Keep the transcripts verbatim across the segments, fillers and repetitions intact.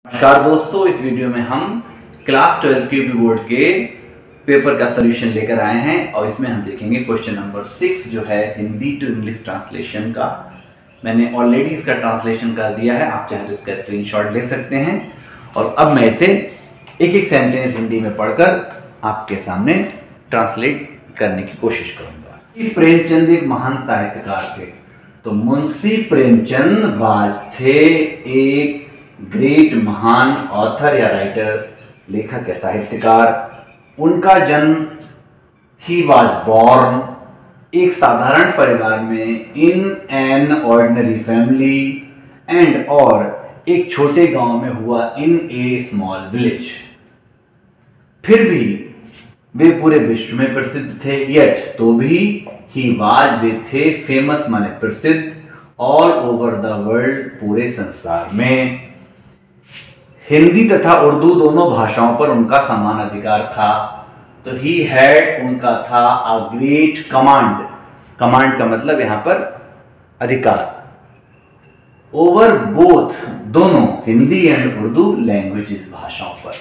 नमस्कार दोस्तों, इस वीडियो में हम क्लास ट्वेल्थ के बोर्ड के पेपर का सॉल्यूशन लेकर आए हैं और इसमें हम देखेंगे क्वेश्चन नंबर सिक्स जो है हिंदी टू इंग्लिश ट्रांसलेशन का। मैंने ऑलरेडी इसका ट्रांसलेशन कर दिया है, आप चाहे तो इसका स्क्रीनशॉट ले सकते हैं। और अब मैं इसे एक एक सेंटेंस हिंदी में पढ़कर आपके सामने ट्रांसलेट करने की कोशिश करूंगा। प्रेमचंद एक महान साहित्यकार थे, तो मुंशी प्रेमचंद वाज थे एक ग्रेट महान ऑथर या राइटर, लेखक या साहित्यकार। उनका जन्म ही वाज बॉर्न एक साधारण परिवार में in an ordinary family and और एक छोटे गांव में हुआ इन ए स्मॉल विलेज। फिर भी वे पूरे विश्व में प्रसिद्ध थे, येट तो भी ही वाज वे थे फेमस माने प्रसिद्ध ऑल ओवर द वर्ल्ड पूरे संसार में। हिंदी तथा उर्दू दोनों भाषाओं पर उनका समान अधिकार था, तो ही हैड उनका था अ ग्रेट कमांड। कमांड का मतलब यहां पर अधिकार। ओवर बोथ दोनों हिंदी एंड उर्दू लैंग्वेजेस भाषाओं पर।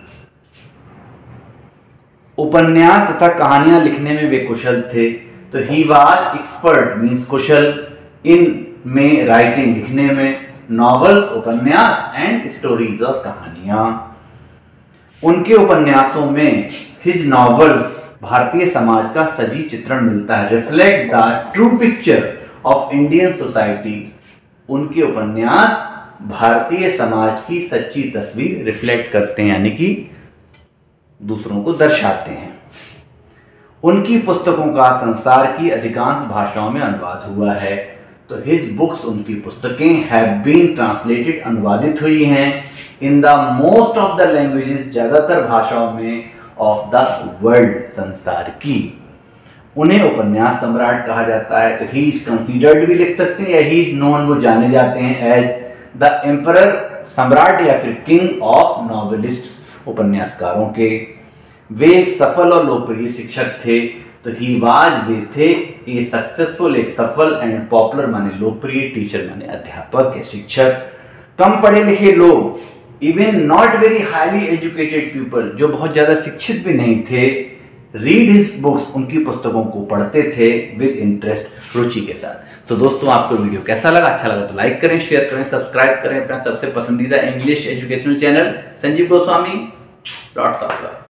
उपन्यास तथा कहानियां लिखने में वे कुशल थे, तो ही वाज एक्सपर्ट मीन्स कुशल इन में राइटिंग लिखने में, नॉवेल्स उपन्यास एंड स्टोरीज और कहानियां। उनके उपन्यासों में हिज नॉवेल्स भारतीय समाज का सजी चित्रण मिलता है, reflect the true picture of Indian society. उनके उपन्यास भारतीय समाज की सच्ची तस्वीर रिफ्लेक्ट करते हैं, यानी कि दूसरों को दर्शाते हैं। उनकी पुस्तकों का संसार की अधिकांश भाषाओं में अनुवाद हुआ है, तो हिज बुक्स उनकी पुस्तकें हैव बीन ट्रांसलेटेड अनुवादित हुई हैं in the most of the languages ज्यादातर भाषाओं में ऑफ द वर्ल्ड संसार की। उन्हें उपन्यास सम्राट कहा जाता है, तो ही इज कंसीडर्ड भी लिख सकते हैं, या ही इज नोन वो जाने जाते हैं एज द एम्परर सम्राट या फिर किंग ऑफ नॉवेलिस्ट उपन्यासकारों के। वे एक सफल और लोकप्रिय शिक्षक थे, तो ही वाज वे थे ए सक्सेसफुल एक सफल एंड पॉपुलर माने लोकप्रिय, टीचर माने अध्यापक या शिक्षक। कम पढ़े लिखे लोग, even not very highly educated people, जो बहुत ज्यादा शिक्षित भी नहीं थे, रीड हिज बुक्स उनकी पुस्तकों को पढ़ते थे विद इंटरेस्ट रुचि के साथ। तो दोस्तों, आपको वीडियो कैसा लगा? अच्छा लगा तो लाइक करें, शेयर करें, सब्सक्राइब करें अपना सबसे पसंदीदा English educational channel Sanjeev Goswami. Lots of love.